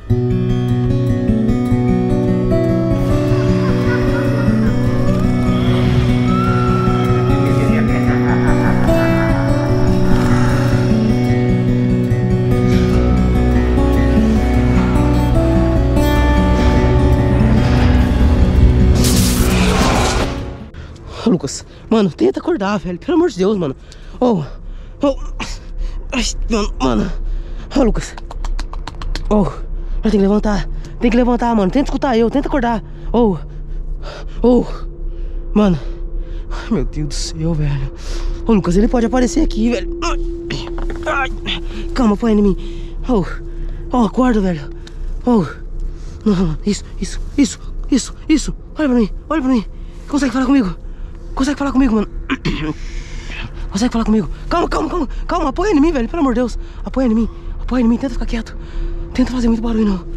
Lucas, mano, tenta acordar, velho. Pelo amor de Deus, mano. Mano. Lucas. Tem que levantar. Tem que levantar, mano. Tenta escutar eu, tenta acordar. Mano. Ai, meu Deus do céu, velho. Lucas, ele pode aparecer aqui, velho. Calma, põe em mim. Acorda, velho. Isso. Olha pra mim. Consegue falar comigo? Mano? Consegue falar comigo? Calma, apoia em mim, velho, pelo amor de Deus. Apoia em mim, tenta ficar quieto. Tenta fazer muito barulho, não.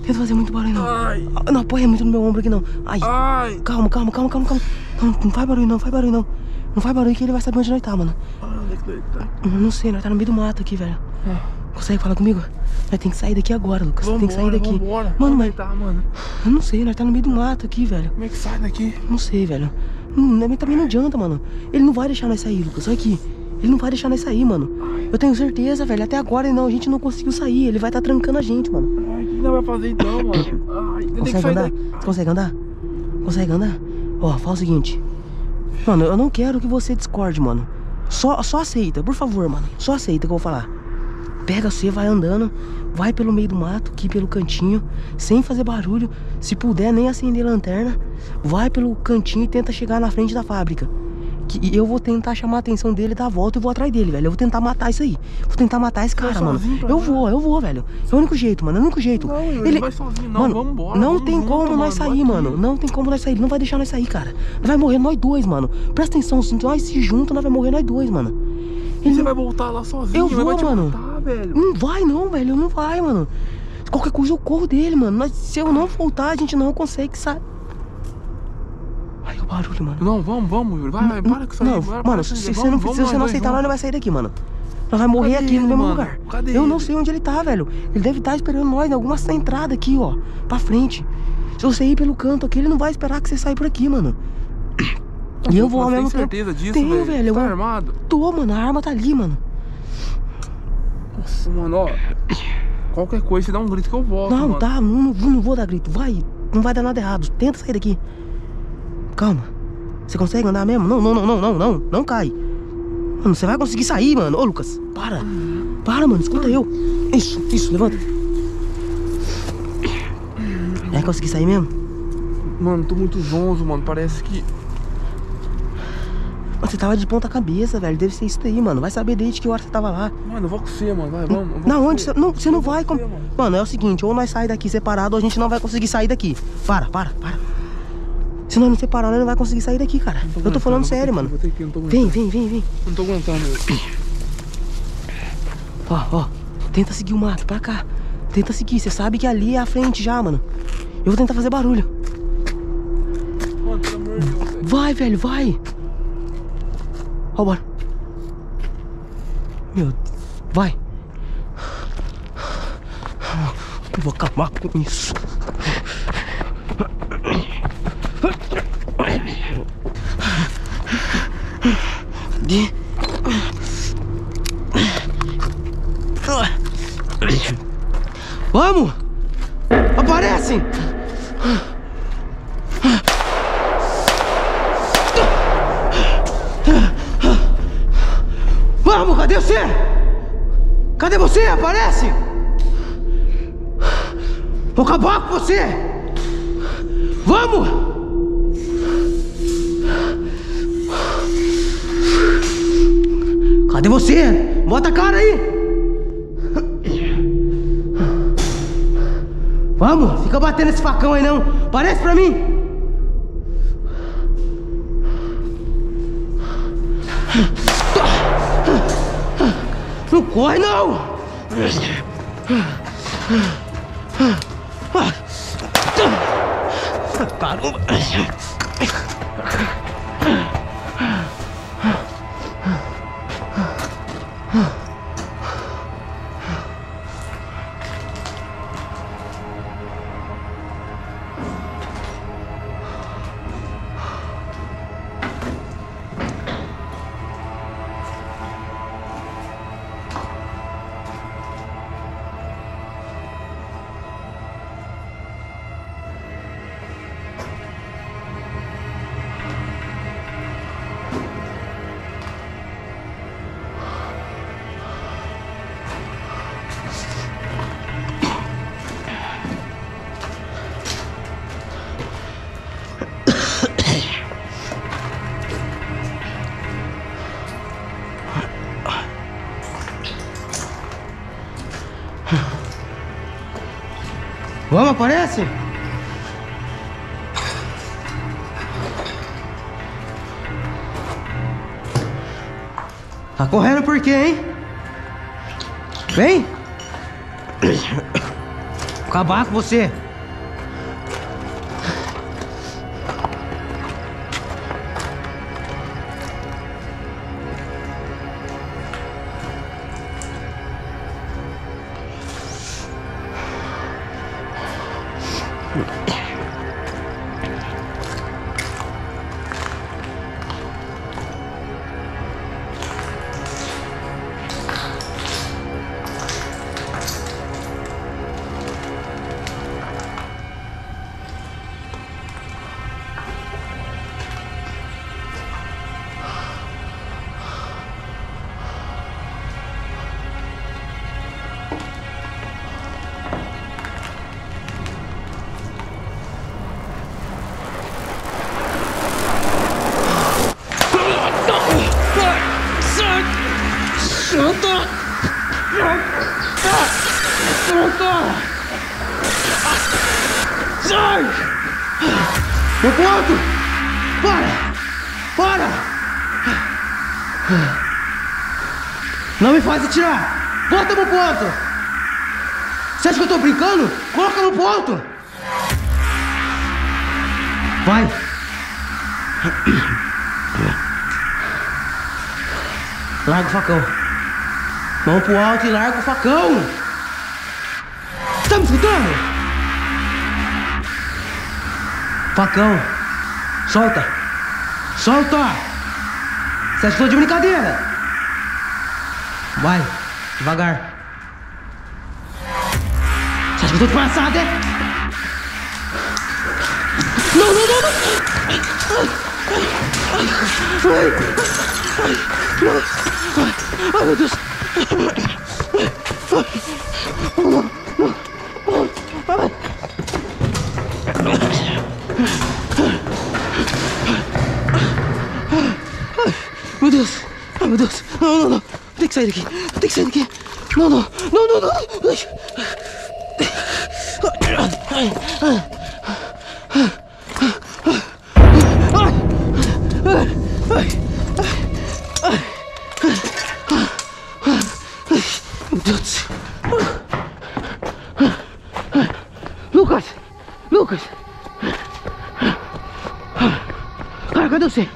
Ai. Não apoia muito no meu ombro aqui, não. Ai. Calma. Não faz barulho, não. Não faz barulho que ele vai saber onde nós tá, mano. Onde é que ele tá? Não sei, nós tá no meio do mato aqui, velho. Consegue falar comigo? Nós tem que sair daqui agora, Lucas. Tem que sair daqui. Vambora. Mano, mas... tá, mano? Eu não sei, nós tá no meio do mato aqui, velho. Como é que sai daqui? Não sei, velho. Também não adianta, mano. Ele não vai deixar nós sair, Lucas. Olha aqui. Ele não vai deixar nós sair, mano. Eu tenho certeza, velho. Até agora a gente não conseguiu sair. Ele vai estar trancando a gente, mano. O que não vai fazer então, mano? Consegue andar? Você consegue andar? Fala o seguinte. Mano, eu não quero que você discorde, mano. Só aceita, por favor, mano. Só aceita que eu vou falar. Pega você, vai andando. Vai pelo meio do mato, aqui pelo cantinho, sem fazer barulho. Se puder, nem acender a lanterna. Vai pelo cantinho e tenta chegar na frente da fábrica. Que eu vou tentar chamar a atenção dele, dar a volta e vou atrás dele, velho. Eu vou tentar matar isso aí. Vou tentar matar esse cara, mano. Eu vou, velho. É o único jeito, mano. É o único jeito. Não, ele vai sozinho, não. Mano, vamos embora. Não tem como nós sair, mano. Não tem como nós sair. Ele não vai deixar nós sair, cara. Vai morrer nós dois, mano. Presta atenção, se nós se juntos, nós vai morrer nós dois, mano. Você vai voltar lá sozinho? Eu vou, mano. Matar, velho. Não vai não, velho. Não vai, mano. Qualquer coisa eu corro dele, mano. Mas se eu não voltar, a gente não consegue sair. Ai, o barulho, mano. Não, vamos, Yuri. Vai, para com isso aí. Não, mano, se você não aceitar, nós não vai sair daqui, mano. Nós vai morrer aqui no mesmo lugar. Eu não sei onde ele tá, velho. Ele deve estar esperando nós em alguma entrada aqui, ó. Pra frente. Se você ir pelo canto aqui, ele não vai esperar que você saia por aqui, mano. E eu vou ao mesmo tempo. Tem certeza disso, Tenho, velho. Tá armado? Tô, mano. A arma tá ali, mano. Nossa, mano, qualquer coisa, você dá um grito que eu volto, não, mano. Tá, não vou dar grito. Vai, não vai dar nada errado. Tenta sair daqui. Calma. Você consegue andar mesmo? Não cai. Mano, você vai conseguir sair, mano. Ô, Lucas, para, mano, escuta eu. Isso, levanta. Vai conseguir sair mesmo? Mano, tô muito zonzo, mano, parece que... Você tava de ponta cabeça, velho. Deve ser isso daí, mano. Vai saber desde que hora você tava lá. Mano, eu vou com você, mano. Vai, vamos. Na onde? Você não vai. Mano, é o seguinte, ou nós saímos daqui separado, ou a gente não vai conseguir sair daqui. Para. Se nós não separar, nós não vai conseguir sair daqui, cara. Eu tô falando sério, mano. Vem. Não tô aguentando. Ó. Tenta seguir o mato pra cá. Tenta seguir. Você sabe que ali é a frente já, mano. Eu vou tentar fazer barulho. Mano, pelo amor de Deus, velho. Vai, velho, vai. Ó, bora. Meu Deus. Vai. Eu vou acabar com isso. Cadê? Vamos! Aparece! Vamos, cadê você? Cadê você? Aparece! Vou acabar com você! Vamos! Cadê você? Bota a cara aí! Vamos, fica batendo esse facão aí não. Aparece pra mim. Não corre não. Caramba. Vamos, aparece? Tá correndo por quê, hein? Vem! Acabar com você! Sai! Meu ponto! Para! Não me faz atirar! Bota meu ponto! Você acha que eu tô brincando? Coloca no ponto! Vai! Larga o facão! Mão pro alto e larga o facão! Tá me escutando? Facão! Solta! Solta! Você acha que eu tô de brincadeira? Vai! Devagar! Você acha que eu tô de palhaçada, é? Não! Ai, meu Deus! Meu Deus! Ai, meu Deus! Não! Tem que sair daqui! Tem que sair daqui! Não! Meu Deus do céu! Lucas! Cara, cadê você?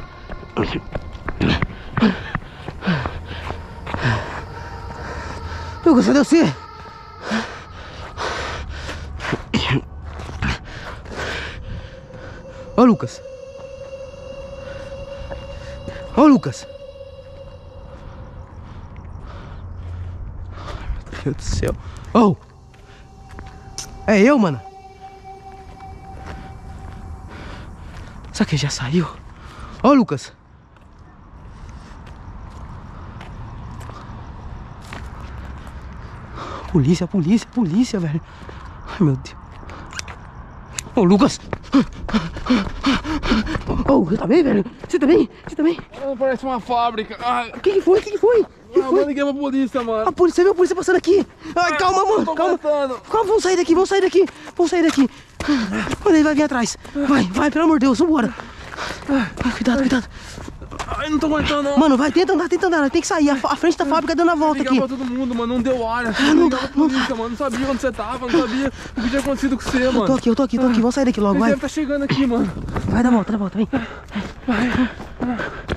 Lucas, cadê você? Ó, Lucas! Meu Deus do céu! Oh! É eu, mano! Será que ele já saiu? Ó, Lucas! Polícia, velho! Ai, meu Deus! Ô, Lucas! Ô, você tá bem, velho? Você tá bem? Parece uma fábrica. Ai. O que foi? Eu liguei pra polícia, mano. A polícia, você viu a polícia passando aqui? Ai, calma, mano, calma. Vamos sair daqui. Mano, ele vai vir atrás. Vai, pelo amor de Deus, vambora. Ai, cuidado. Ai, não tô aguentando, não. Mano, vai, tenta andar, tem que sair. A frente da fábrica dando a volta aqui. Ligar pra todo mundo, mano, não deu ar. Não dá. Mano, não sabia onde você tava, não sabia o que tinha acontecido com você, mano. Eu tô aqui, vamos sair daqui logo, vai. Ele deve tá chegando aqui, mano. Vai, dá a volta, vem. Vai.